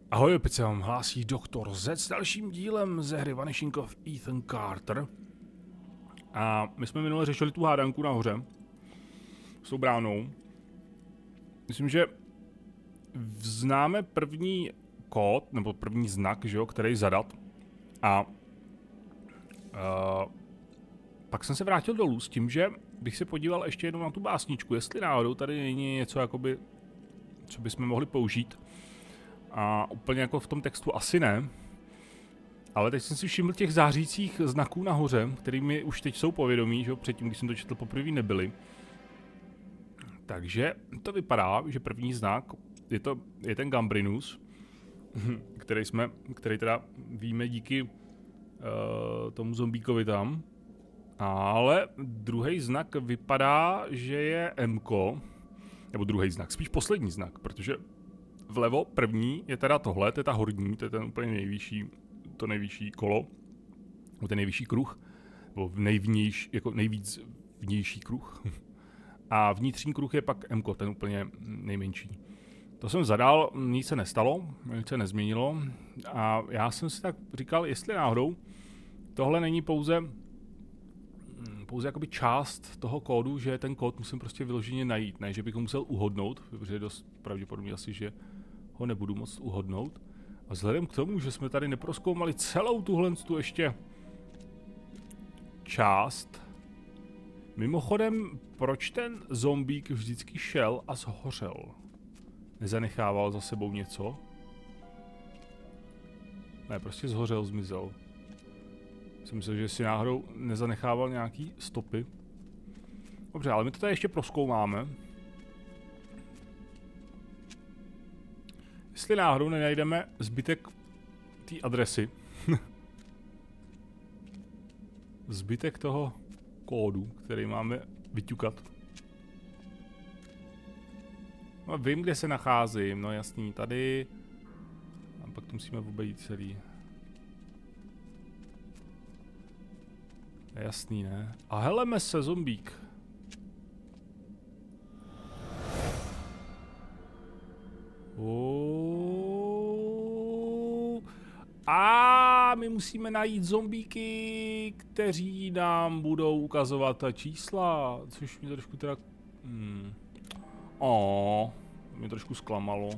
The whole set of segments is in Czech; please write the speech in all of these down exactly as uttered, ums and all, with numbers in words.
Ahoj, opět se vám hlásí doktor Z s dalším dílem ze hry Vanishing of Ethan Carter. A my jsme minule řešili tu hádanku nahoře s tou bránou. Myslím, že známe první kód, nebo první znak, že jo, který zadat. A uh, pak jsem se vrátil dolů s tím, že bych se podíval ještě jednou na tu básničku, jestli náhodou tady není něco, jakoby, co bychom mohli použít. A úplně jako v tom textu asi ne. Ale teď jsem si všiml těch zářících znaků nahoře, kterými už teď jsou povědomí, že jo, předtím, když jsem to četl poprvé, nebyly. Takže to vypadá, že první znak je, to, je ten Gambrinus, který jsme, který teda víme díky uh, tomu zombíkovi tam. Ale druhý znak vypadá, že je M-ko, nebo druhý znak, spíš poslední znak, protože vlevo první je teda tohle, to je ta horní, to je ten úplně nejvyšší, to nejvyšší kolo, nebo ten nejvyšší kruh, nebo nejvnější, jako nejvíc vnější kruh. A vnitřní kruh je pak M-ko, ten úplně nejmenší. To jsem zadal, nic se nestalo, nic se nezměnilo a já jsem si tak říkal, jestli náhodou tohle není pouze pouze jakoby část toho kódu, že ten kód musím prostě vyloženě najít, ne, že bych ho musel uhodnout, protože je dost pravděpodobně asi, že ho nebudu moct uhodnout. A vzhledem k tomu, že jsme tady neprozkoumali celou tuhle tu ještě část, mimochodem, proč ten zombík vždycky šel a zhořel? Nezanechával za sebou něco? Ne, prostě zhořel, zmizel. Jsem myslel, že si náhodou nezanechával nějaký stopy. Dobře, ale my to tady ještě prozkoumáme. Jestli náhodou nenajdeme zbytek té adresy. Zbytek toho kódu, který máme vyťukat. No, vím, kde se nacházím, no jasný, tady. A pak to musíme obejít celý. Jasný, ne? A heleme se, zombík. Oh. A my musíme najít zombíky, kteří nám budou ukazovat ta čísla, což mě trošku teda... Hmm. Oh, mě trošku zklamalo.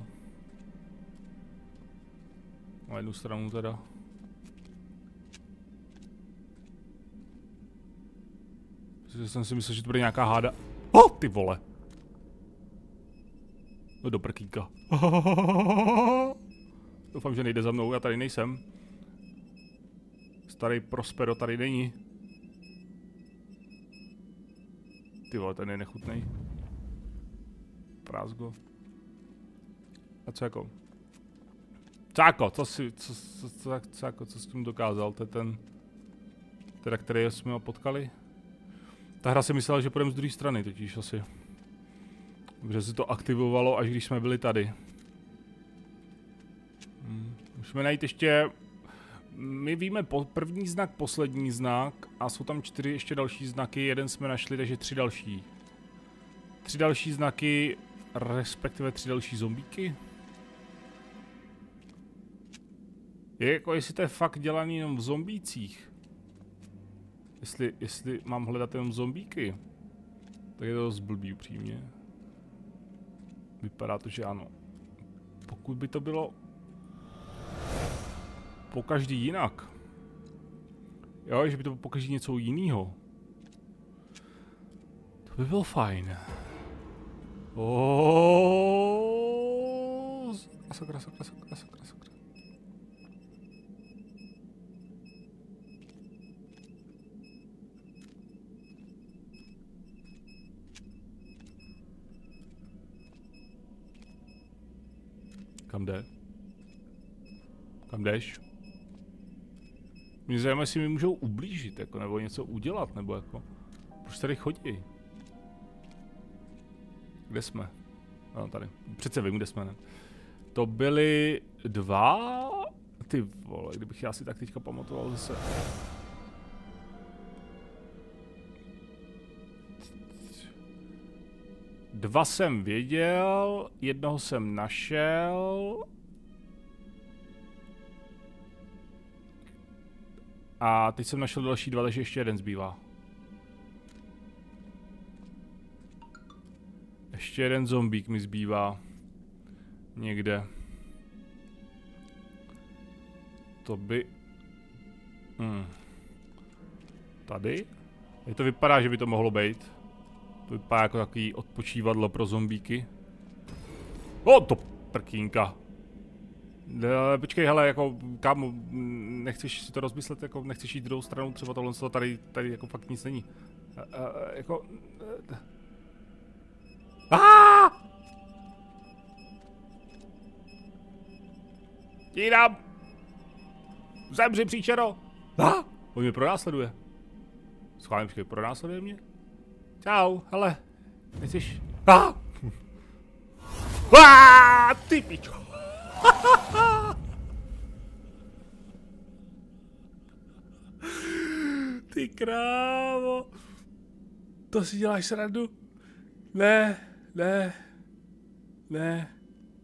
Na jednu stranu teda. Protože jsem si myslel, že to bude nějaká háda. Oh, ty vole. No do prkýka. Doufám, že nejde za mnou, já tady nejsem. Starý Prospero tady není. Ty vole, ten je nechutnej. Prázgo. A co jako? Co jako? Co si, co, co, co, co jako, co s tím dokázal? To je ten, teda který jsme ho potkali? Ta hra si myslela, že půjdeme z druhé strany, totiž asi. Protože se to aktivovalo, až když jsme byli tady. Hmm. Musíme najít ještě... My víme po první znak, poslední znak a jsou tam čtyři ještě další znaky, jeden jsme našli, takže tři další. Tři další znaky, respektive tři další zombíky. Je jako, jestli to je fakt dělaný jenom v zombících. Jestli, jestli mám hledat jenom zombíky, tak je to dost blbý upřímně. Vypadá to, že ano. Pokud by to bylo pokaždý jinak. Jo, že by to bylo pokaždý něco jiného. To by bylo fajn. Oh, sakra, sakra, sakra, sakra, sakra. Kam jde? Kam jdeš? Mě zajímá, jestli mi můžou ublížit, jako, nebo něco udělat, nebo jako... Proč tady chodí? Kde jsme? No, tady. Přece vím, kde jsme, ne? To byly dva... Ty vole, kdybych já si tak teďka pamatoval zase. Dva jsem věděl, jednoho jsem našel. A teď jsem našel další dva, takže ještě jeden zbývá. Ještě jeden zombík mi zbývá. Někde. To by... Hmm. Tady? Je to vypadá, že by to mohlo být. To vypadá jako takový odpočívadlo pro zombíky. O, to prkínka. Ne, počkej, hele, jako, kámo, nechceš si to rozmyslet, jako, nechceš jít druhou stranu, třeba tohle tady, tady jako fakt nic není. A, a, jako... Aaaa! Jínám! Zemři, příčero! Ah! On mě pronásleduje. Schválně, počkej, pronásleduje mě? Čau, hele, nechceš... Ah! Ah! Ty pičo! Ty krávo! To si děláš srandu? Ne, ne, ne.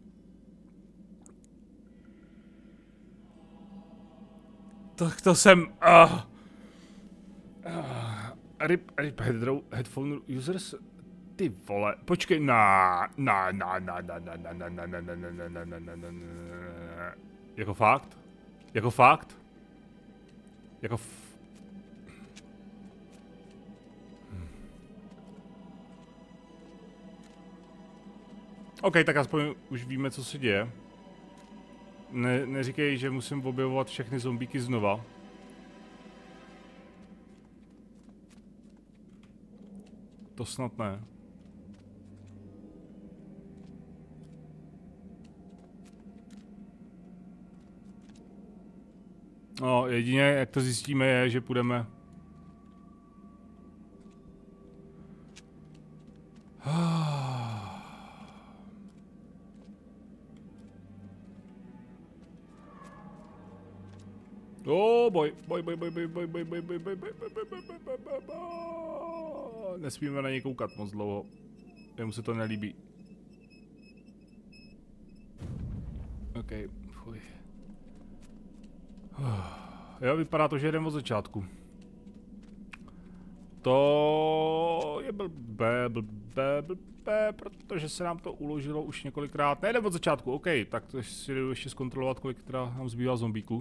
To, to jsem... Uh, uh, rip, rip headphone users... Ty vole, počkej, na, na, na, na, na, na, na, na, na, na, na, na, na, na, na, na, na, jako fakt? Jako fakt? Jako f... OK, tak aspoň už víme, co se děje. Ne, neříkej, že musím objevovat všechny zombíky znova. To snad ne. No, jedině, jak to zjistíme, je, že půjdeme... Oh, boj, boj, boj, boj, boj, boj, boj, boj, boj, boj, boj, boj, boj, boj, boj, boj, boj. Nesmíme na něj koukat moc dlouho. Jemu se to nelíbí. OK, fuj. Jo, vypadá to, že jdem od začátku. To je blbé, blbé, blbé, protože se nám to uložilo už několikrát. Ne, jdem od začátku, OK, tak to si jdu ještě zkontrolovat, kolik teda nám zbývá zombíků.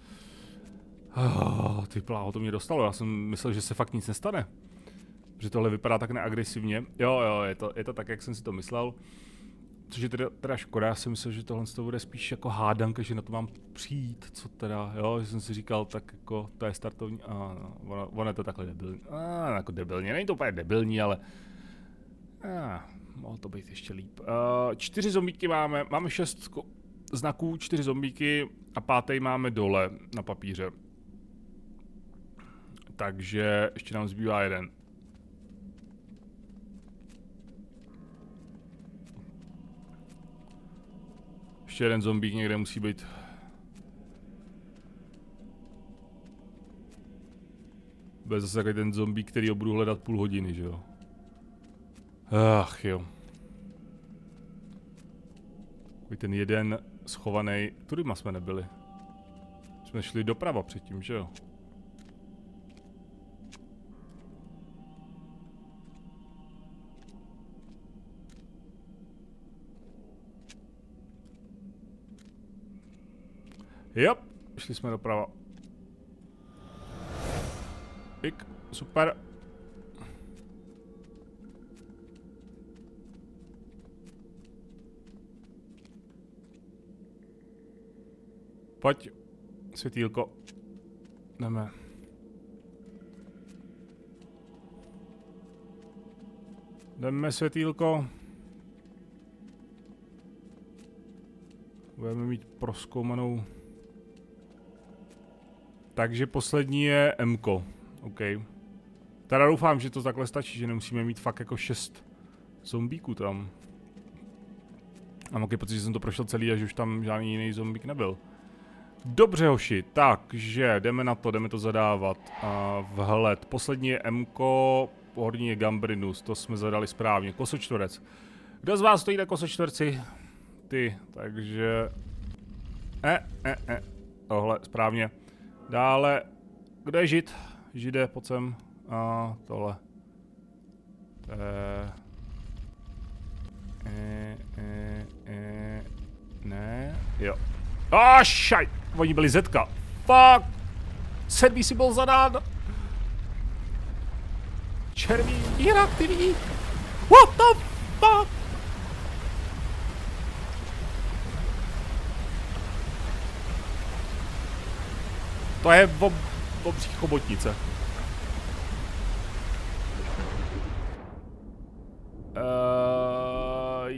Oh, ty pláho, to mě dostalo, já jsem myslel, že se fakt nic nestane. Že tohle vypadá tak neagresivně. Jo, jo, je to, je to tak, jak jsem si to myslel. Což je teda, teda škoda, já jsem myslel, že tohle to bude spíš jako hádanka, že na to mám přijít, co teda, jo, že jsem si říkal, tak jako, to je startovní, a no, ono, ono je to takhle debilní, a jako debilní, není to úplně debilní, ale, a, mohlo to být ještě líp. Uh, čtyři zombíky máme, máme šest znaků, čtyři zombíky a pátý máme dole na papíře. Takže ještě nám zbývá jeden. Ještě jeden zombík někde musí být. Bude zase takový ten zombík, který ho budu hledat půl hodiny, že jo? Ach jo. Takový ten jeden schovaný. Tudyma jsme nebyli. Jsme šli doprava předtím, že jo? Jo, šli jsme doprava. Pik, super. Pojď, světýlko. Jdeme. Jdeme, světýlko. Budeme mít prozkoumanou. Takže poslední je M-ko. OK. Teda doufám, že to takhle stačí, že nemusíme mít fakt jako šest zombíků tam. A mám pocit, že jsem to prošel celý a že už tam žádný jiný zombík nebyl. Dobře, hoši, takže jdeme na to, jdeme to zadávat. A vhled. Poslední je M-ko, horní je Gambrinus, to jsme zadali správně. Kosočtverec. Kdo z vás stojí na kosočtverci? Ty, takže... E, e, e. Tohle, správně. Dále Kde je žid? Žide, pojď sem. A tohle. To je... E, e, e, ne, jo. A šaj! Oni byli zetka. Fuck! Sedmý si byl zadán. Červí, inaktivní. What the fuck? To je ob, obří chobotnice. Uh,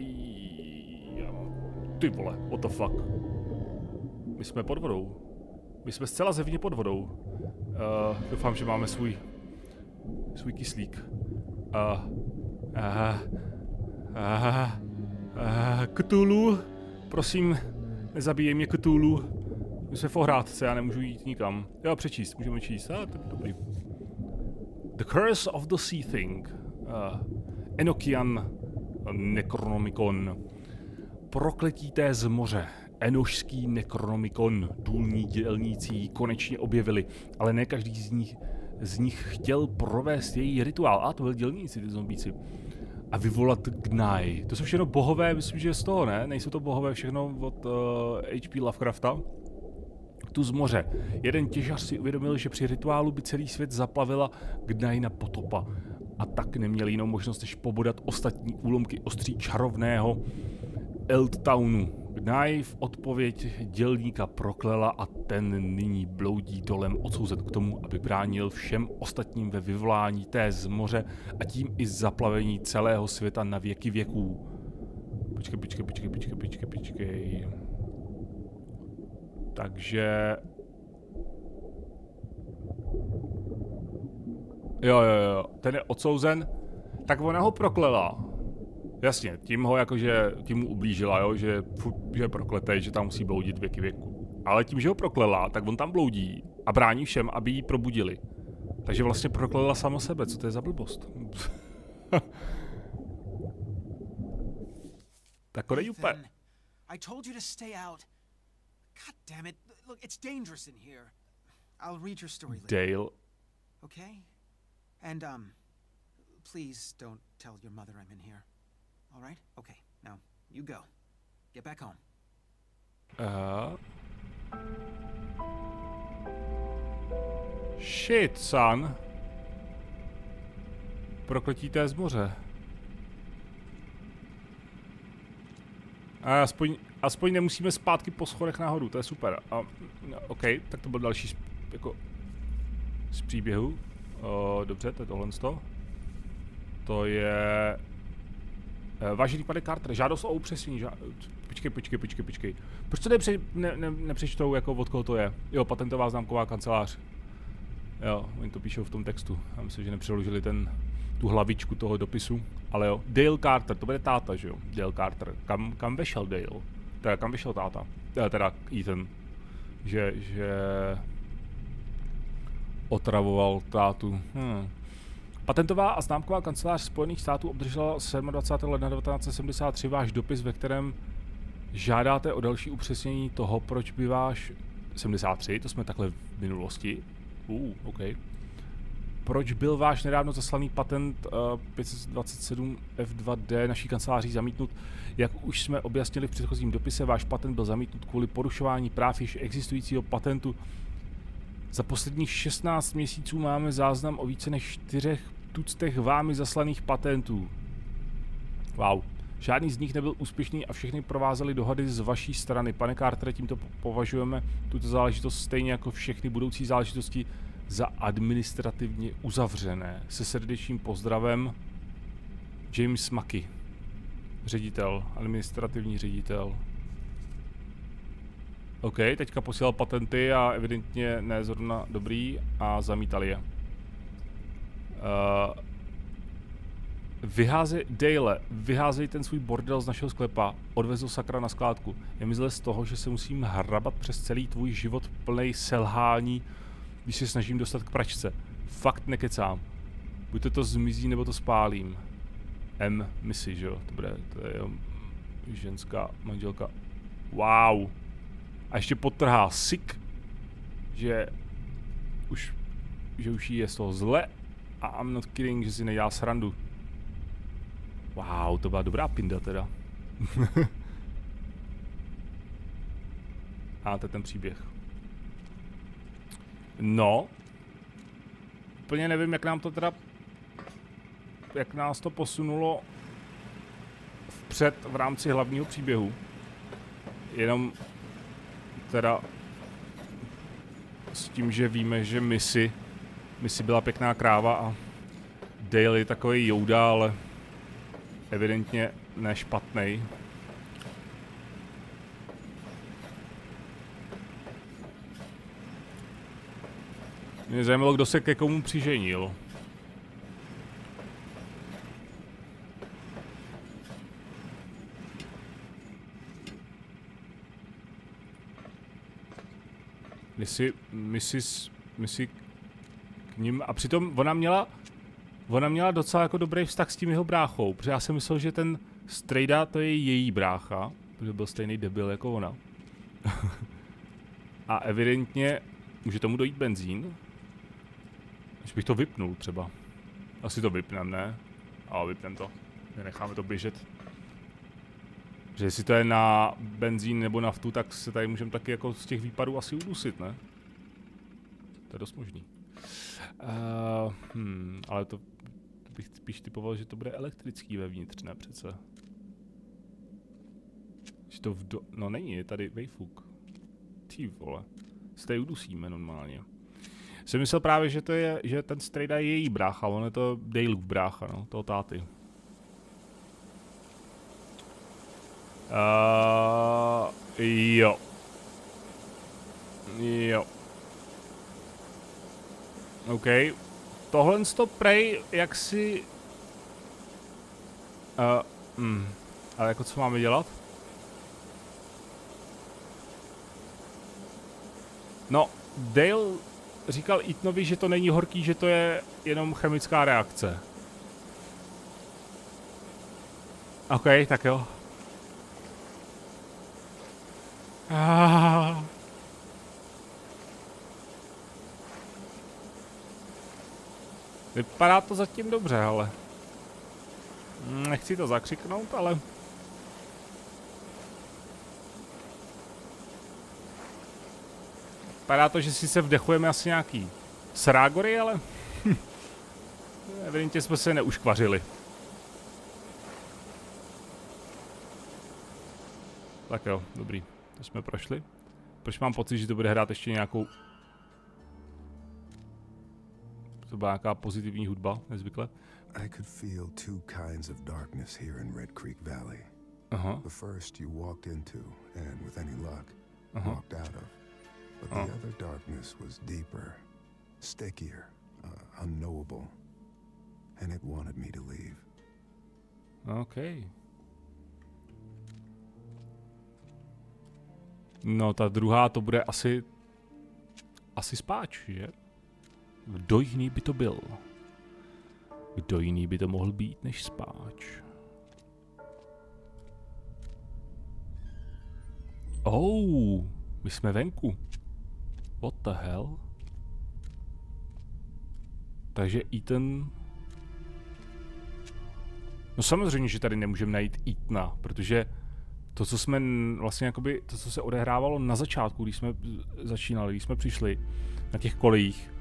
ty vole, what the fuck? My jsme pod vodou. My jsme zcela zevně pod vodou. Uh, doufám, že máme svůj svůj kyslík. Uh, uh, uh, uh, Cthulhu, prosím, nezabíjej mě Cthulhu. My jsme v ohrádce, já nemůžu jít nikam. Jo, přečíst, můžeme číst. Ah, tak dobrý. The Curse of the Sea Thing. Uh, Enochian Necronomicon. Prokletí té z moře. Enošský Necronomicon. Důlní dělníci ji konečně objevili, ale ne každý z nich, z nich chtěl provést její rituál. A to byli dělníci, ty zombíci. A vyvolat Gnaj. To jsou všechno bohové, myslím, že z toho, ne? Nejsou to bohové všechno od uh, H P Lovecrafta? Tu z moře. Jeden těžař si uvědomil, že při rituálu by celý svět zaplavila Gnajina potopa. A tak neměl jinou možnost, než pobodat ostatní úlomky ostří čarovného Eldtownu. Gnaj v odpověď dělníka proklela a ten nyní bloudí dolem odsouzen k tomu, aby bránil všem ostatním ve vyvolání té z moře a tím i zaplavení celého světa na věky věků. Počkej, počkej, počkej, počkej, počkej, počkej. Takže... Jo, jo, jo, ten je odsouzen, tak ona ho proklela. Jasně, tím ho jakože, tím mu ublížila, jo, že, že je prokletej, že tam musí bloudit věky věku. Ale tím, že ho proklela, tak on tam bloudí a brání všem, aby ji probudili. Takže vlastně proklela sama sebe, co to je za blbost? Tak to není úplně. I told you to stay out. God damn it. Look, it's dangerous in here. I'll read your story later. Dale. Okay? And, um, please don't tell your mother I'm in here. All right? Okay. Now, you go. Get back home. Uh. Shit, son. Prokletí té z moře. A aspoň, aspoň nemusíme zpátky po schodech nahoru, to je super. A, no, OK, tak to byl další jako z příběhu. O, dobře, to je tohle. To je... Vážený pane Carter, žádost o upřesnění. Žád... Počkej, počkej, počkej, počkej. Proč to nepře... ne, ne, nepřečtou, jako od koho to je? Jo, patentová známková kancelář. Jo, oni to píšou v tom textu. Já myslím, že nepřeložili ten, tu hlavičku toho dopisu. Ale jo, Dale Carter, to bude táta, že jo? Dale Carter. Kam, kam vešel Dale? Teda, kam vešel táta? Teda, teda Ethan. Že, že... otravoval tátu. Hmm. Patentová a známková kancelář Spojených států obdržela dvacátého sedmého ledna devatenáct set sedmdesát tři váš dopis, ve kterém žádáte o další upřesnění toho, proč by váš... sedmdesát tři, to jsme takhle v minulosti. Uh, OK. Proč byl váš nedávno zaslaný patent uh, pět set dvacet sedm F dva D naší kanceláří zamítnut? Jak už jsme objasnili v předchozím dopise, váš patent byl zamítnut kvůli porušování práv již existujícího patentu. Za posledních šestnáct měsíců máme záznam o více než čtyřech tuctech vámi zaslaných patentů. Wow. Žádný z nich nebyl úspěšný a všechny provázely dohady z vaší strany. Pane Carter, tímto považujeme tuto záležitost stejně jako všechny budoucí záležitosti za administrativně uzavřené. Se srdečným pozdravem James Mackey, ředitel, administrativní ředitel. OK, teďka posílal patenty a evidentně ne zrovna dobrý a zamítali je. Uh, vyházej, Dale, vyházej ten svůj bordel z našeho sklepa, odvez ho sakra na skládku. Je mi zle z toho, že se musím hrabat přes celý tvůj život plnej selhání, když se snažím dostat k pračce. Fakt nekecám. Buď to, to zmizí, nebo to spálím. M. Missy, že jo? To bude, to je jo, ženská manželka. Wow. A ještě podtrhá sick, že už že už jí je z toho zle. A I'm not kidding, že si nedělá srandu. Wow, to byla dobrá pinda teda. A to je ten příběh. No. Úplně nevím, jak nám to teda... Jak nás to posunulo vpřed v rámci hlavního příběhu. Jenom teda s tím, že víme, že Missy, Missy byla pěkná kráva a Dale je takový Yoda, ale evidentně nešpatnej. Mě zajímalo, kdo se ke komu přiženil. Jestli Missis Missy k ním, a přitom ona měla, ona měla docela jako dobrý vztah s tím jeho bráchou, protože já jsem myslel, že ten strejda to je její brácha, protože byl stejný debil jako ona. A evidentně může tomu dojít benzín. Až bych to vypnul třeba. Asi to vypnem, ne? Ale vypnem to. Necháme to běžet. Že jestli to je na benzín nebo naftu, tak se tady můžeme taky jako z těch výpadů asi udusit, ne? To je dost možný. Uh, hmm, ale to, to bych spíš typoval, že to bude elektrický vevnitř, ne přece. Že to vdo... No není, je tady vejfuk. Ty vole. Se tady udusíme normálně. Jsem myslel právě, že to je, že ten strejda je její brácha, on je to Daleův brácha, no, toho táty. Uh, jo. Jo. OK. Tohle to prej, jak si... Uh, mm. Ale jako co máme dělat? No, Dale říkal Ethanovi, že to není horký, že to je jenom chemická reakce. OK, tak jo. Ah. Vypadá to zatím dobře, ale... Nechci to zakřiknout, ale... Vypadá to, že si se vdechujeme asi nějaký srágory, ale... Evidentně jsme se neuškvařili. Tak jo, dobrý. To jsme prošli. Proč mám pocit, že to bude hrát ještě nějakou... To byla nějaká pozitivní hudba, nezvykle. I could feel two kinds of darkness here in Red Creek Valley. Uh-huh. The first you walked into, and with any luck, uh-huh. walked out of. But the uh-huh. other darkness was deeper, stickier, uh, unknowable. And it wanted me to leave. Okay. No, ta druhá to bude asi... Asi spáč, že? Kdo jiný by to byl? Kdo jiný by to mohl být než spáč? Oh, my jsme venku. What the hell? Takže Ethan... No samozřejmě, že tady nemůžeme najít Ethana, protože to, co jsme vlastně jakoby, to, co se odehrávalo na začátku, když jsme začínali, když jsme přišli na těch kolejích,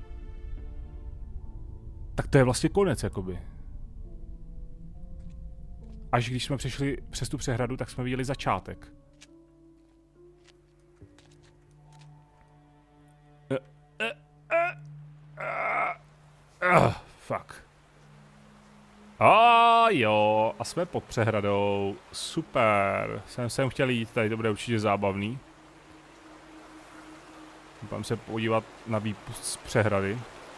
tak to je vlastně konec, jakoby. Až když jsme přišli přes tu přehradu, tak jsme viděli začátek. Uh, uh, uh, uh, uh, fuck. A jo, a jsme pod přehradou. Super. Jsem sem chtěl jít, tady to bude určitě zábavný. Půjdeme se podívat na výpust z přehrady.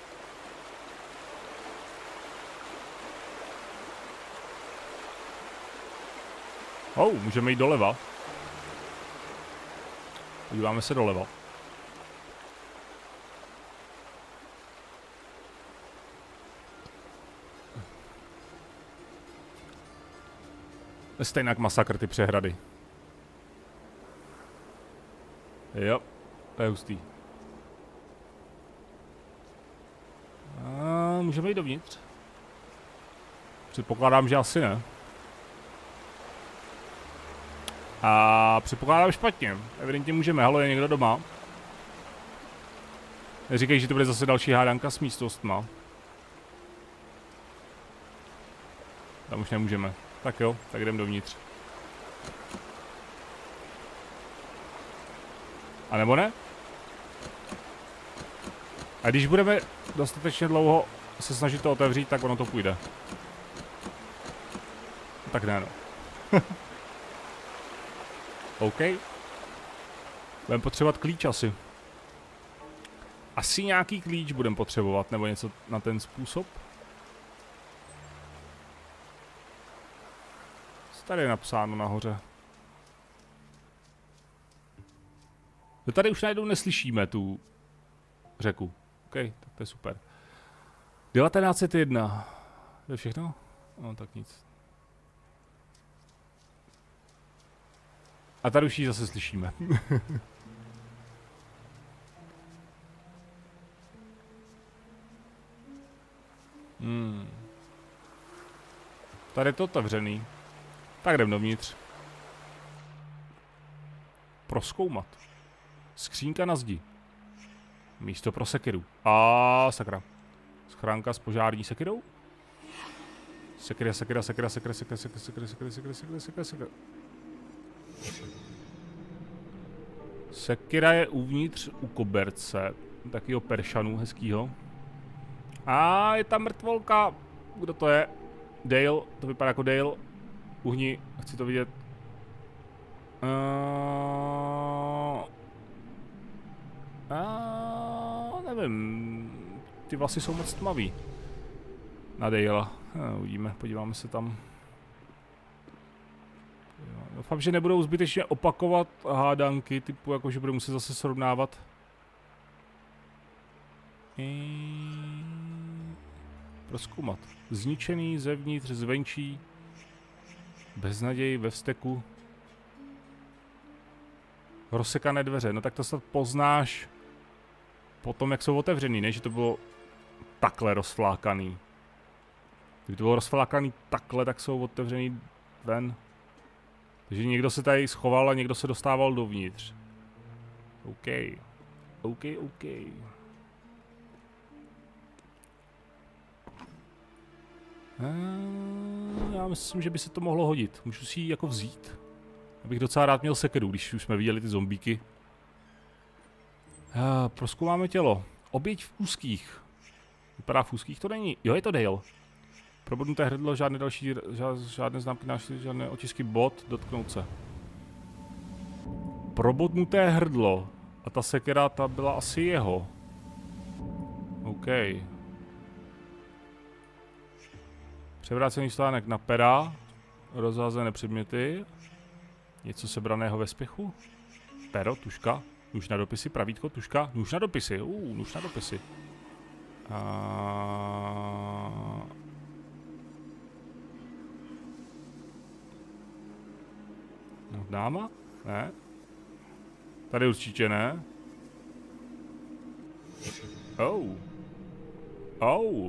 Oh, můžeme jít doleva. Podíváme se doleva. Stejně jak masakr ty přehrady. Jo, to je hustý. můžeme jít dovnitř? Předpokládám, že asi ne. A předpokládám špatně. Evidentně můžeme. Halo, je někdo doma? Neříkej, že to bude zase další hádanka s místnostma. Tam už nemůžeme. Tak jo, tak jdem dovnitř. A nebo ne? A když budeme dostatečně dlouho se snažit to otevřít, tak ono to půjde. Tak ne, no. OK. Budeme potřebovat klíč asi. Asi nějaký klíč budeme potřebovat, nebo něco na ten způsob. Co tady je napsáno nahoře? To tady už najednou neslyšíme tu řeku. OK, tak to je super. devatenáct set jedna. To je všechno? No, tak nic. A tady už ji zase slyšíme. hmm. Tady je to otevřený. Tak jdem dovnitř. Prozkoumat. Skřínka na zdi. Místo pro sekiru. A sakra. Schránka s požární sekirou? Sekira, sekira, sekira, sekira, sekira, sekira, sekira, sekira, sekira, sekira, sekira, sekira. Sekira je uvnitř u koberce. Takýho peršanu hezkýho. A je tam mrtvolka. Kdo to je? Dale. To vypadá jako Dale. Uhni. Chci to vidět. Uh... Uh... Nevím. Ty vlasy jsou moc tmavý. Na Dale. No, uvidíme, podíváme se tam. Doufám, že nebudou zbytečně opakovat hádanky, typu jako, že budeme muset zase srovnávat. Prozkoumat. Zničený zevnitř, zvenčí. Beznaděj ve vzteku. Rozsekané dveře. No tak to snad poznáš po tom, jak jsou otevřený, ne? Že to bylo takhle rozflákaný. Kdyby to bylo rozflákaný takhle, tak jsou otevřený ven. Takže někdo se tady schoval a někdo se dostával dovnitř. OK. OK, OK. Uh, já myslím, že by se to mohlo hodit. Můžu si ji jako vzít. Abych docela rád měl sekeru, když už jsme viděli ty zombíky. Uh, prozkoumáme tělo. Oběť v úzkých. Vypadá v úzkých, to není. Jo, je to Dale. Probodnuté hrdlo, žádné další, žádné známky, žádné otisky bod, dotknout se. Probodnuté hrdlo. A ta sekera, ta byla asi jeho. OK. Převrácený stánek na pera. Rozházené předměty. Něco sebraného ve spěchu. Pero, tuška. Nůž na dopisy, pravítko, tuška. Nůž na dopisy, uh, nůž na dopisy. A... No, dáma? Ne. Tady určitě ne. Oh. Oh.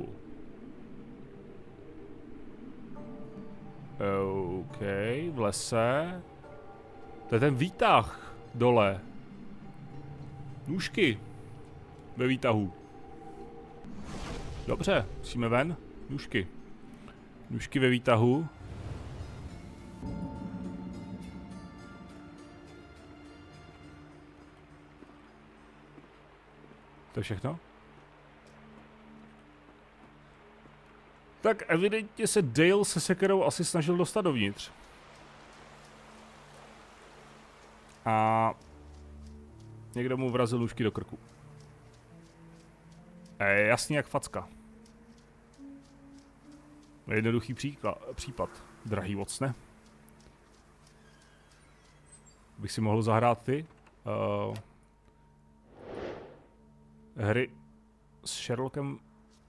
OK, v lese. To je ten výtah dole. Nůžky. Ve výtahu. Dobře, musíme ven. Nůžky. Nůžky ve výtahu. To je všechno? Tak evidentně se Dale se sekerou asi snažil dostat dovnitř. A někdo mu vrazil nůžky do krku. Je jasný jak facka. Jednoduchý příklad, případ. Drahý Watsone. Bych si mohl zahrát ty uh, hry s Sherlockem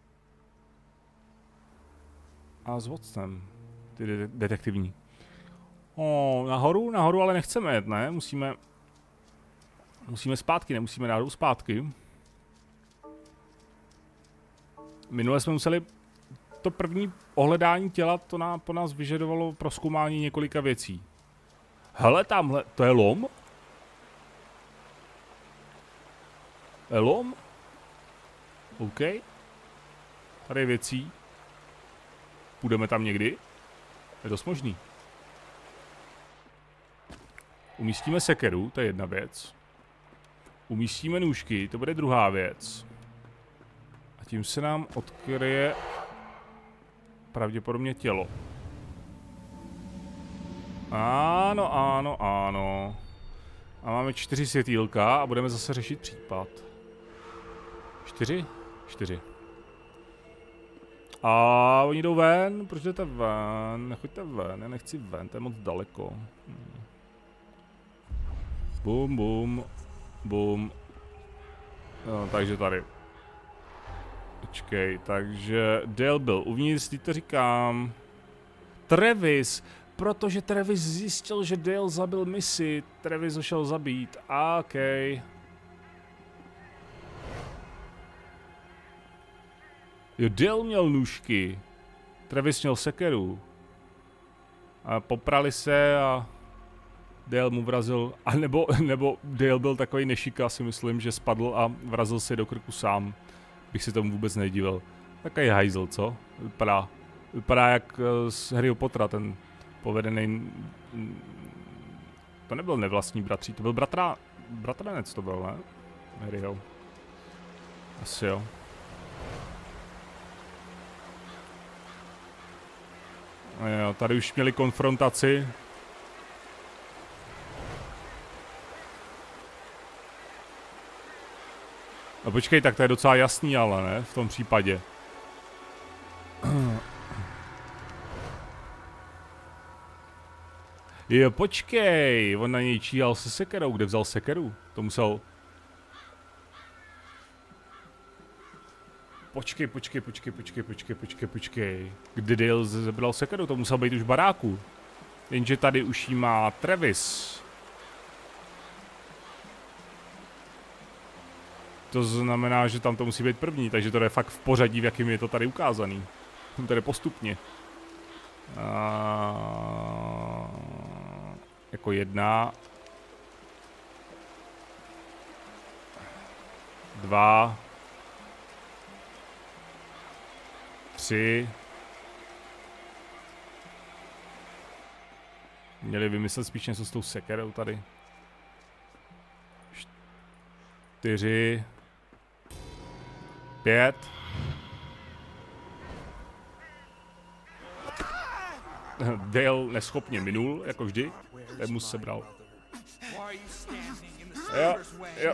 a s Watsonem. Ty de detektivní. O, nahoru, nahoru ale nechceme jet, ne? Musíme Musíme zpátky, nemusíme nahoru zpátky. minule jsme museli to první ohledání těla, to na, po nás vyžadovalo prozkoumání několika věcí. Hele, tamhle, to je lom? Je lom? OK. Tady je věcí. Půjdeme tam někdy? Je dost možný. Umístíme sekeru, to je jedna věc. Umístíme nůžky, to bude druhá věc. A tím se nám odkryje pravděpodobně tělo. Ano, ano, ano. A máme čtyři světýlka a budeme zase řešit případ. Čtyři? Čtyři. A oni jdou ven, proč jdete ven? Nechoďte ven, já nechci ven, to je moc daleko. Hmm. Bum, bum, bum. No, takže tady. Počkej, takže Dale byl uvnitř, teď to říkám. Travis, protože Travis zjistil, že Dale zabil Missy, Travis ho šel zabít, OK. Jo, Dale měl nůžky, Travis měl sekeru. A poprali se a Dale mu vrazil, a nebo, nebo Dale byl takový nešika, si myslím, že spadl a vrazil se do krku sám. Bych si tomu vůbec nedivil. Takový hajzl, co? Vypadá, vypadá jak z Harryho Pottera, ten povedený... To nebyl nevlastní bratří, to byl bratra... Bratranec to byl, ne? Harryho. Asi jo. A jo, tady už měli konfrontaci. No počkej, tak to je docela jasný, ale ne, v tom případě. Jo, počkej, on na něj číhal se sekerou, kde vzal sekeru? To musel... Počkej, počkej, počkej, počkej, počkej, počkej, počkej. Kde Dale zebral sekeru? To musel být už v baráku. Jenže tady už jí má Travis. To znamená, že tam to musí být první, takže to je fakt v pořadí, v jakým je to tady ukázaný. Tady postupně. A... Jako jedna. Dva. Tři. Měli vymyslet spíš něco s tou sekerou tady. Čtyři. Pět. Dale neschopně minul, jako vždy. Ten mu sebral. Jo, jo.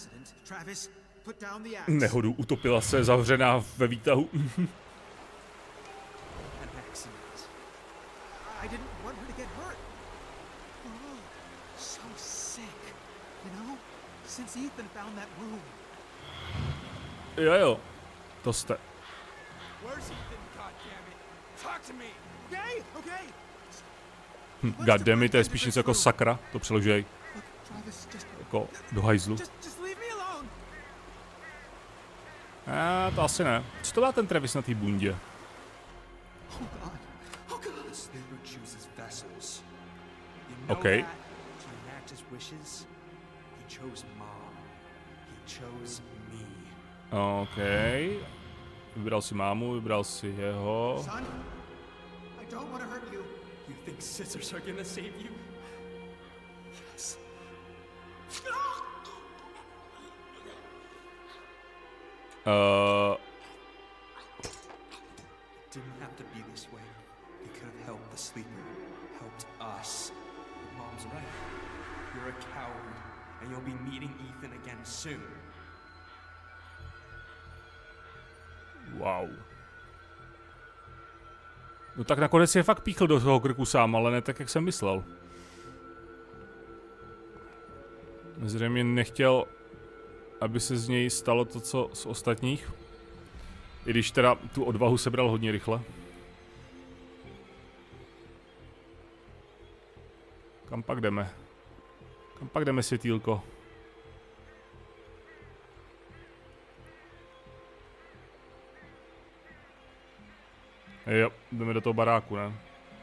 Nehodu, utopila se, zavřená ve výtahu. Jo, jo, to jste. Hm, goddammit, to je spíš něco jako sakra, to přeložej. Jako do hajzlu. A to asi ne. Co to má ten Travis na té bundě? OK. OK. Vybral si mámu, vybral si jeho. Uh, didn't have to be this way. He could have helped the sleeper, helped us. But Mom's right. You're a coward, and you'll be meeting Ethan again soon. Wow. No tak nakonec je fakt píchl do toho krku sám, ale ne tak, jak jsem myslel. Zřejmě nechtěl, aby se z něj stalo to, co z ostatních. I když teda tu odvahu sebral hodně rychle. Kam pak jdeme? Kam pak jdeme, světýlko? Jo, jdeme do toho baráku, ne?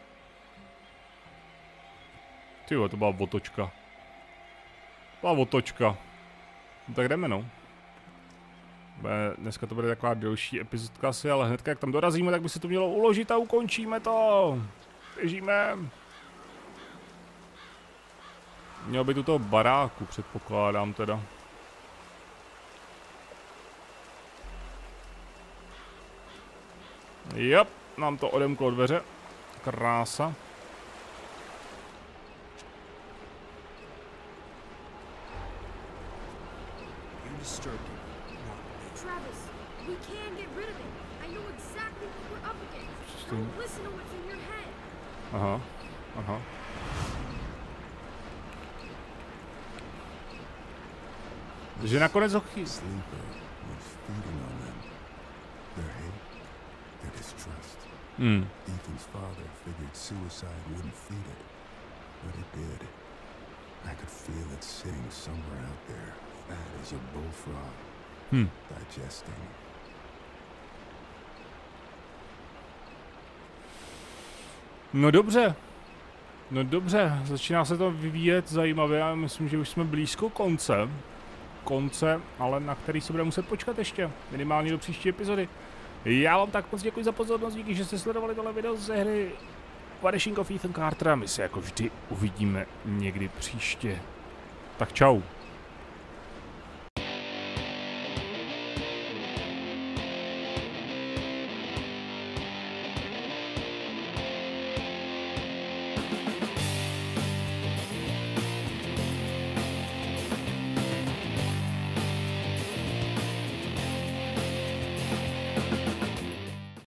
Tyjo, to byla otočka. Byla otočka. No, tak jdeme, no. Dneska to bude taková delší epizodka asi, ale hnedka jak tam dorazíme, tak by se to mělo uložit a ukončíme to. Běžíme. Mělo být u toho baráku, předpokládám teda. Jop, nám to odemklo dveře. Krása. Travis, we can get rid of it. I know exactly what we're up against. Don't listen to what's in your head. Aha, aha. Že nakonec ho chytí. Sleeper was feeding on them. Their hate, their distrust. Hmm. Ethan's father figured suicide wouldn't feed it, but it did. I could feel it sitting somewhere out there, fat as a bullfrog, Hmm. digesting. No dobře. No dobře, začíná se to vyvíjet zajímavě a myslím, že už jsme blízko konce. Konce, ale na který se bude muset počkat ještě, minimálně do příští epizody. Já vám tak moc děkuji za pozornost, díky, že jste sledovali tohle video ze hry Vanishing of Ethan Cartera. My se jako vždy uvidíme někdy příště. Tak čau.